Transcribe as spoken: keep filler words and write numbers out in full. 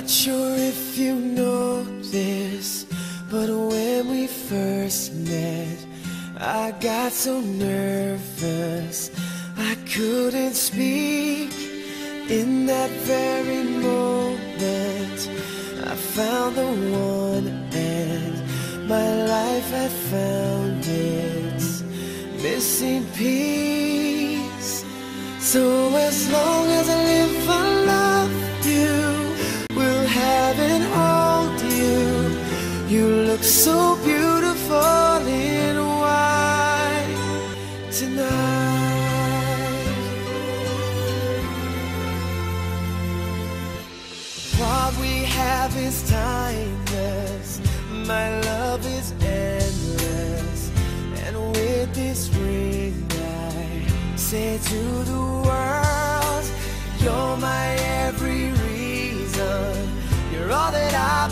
Not sure if you know this, but when we first met, I got so nervous I couldn't speak. In that very moment, I found the one, and my life had found its missing piece. So as long as I live, I love you, will have and hold you. You look so beautiful in white tonight. What we have is timeless, my love is endless, and with this ring I say to the world, you're my every reason, you're all that I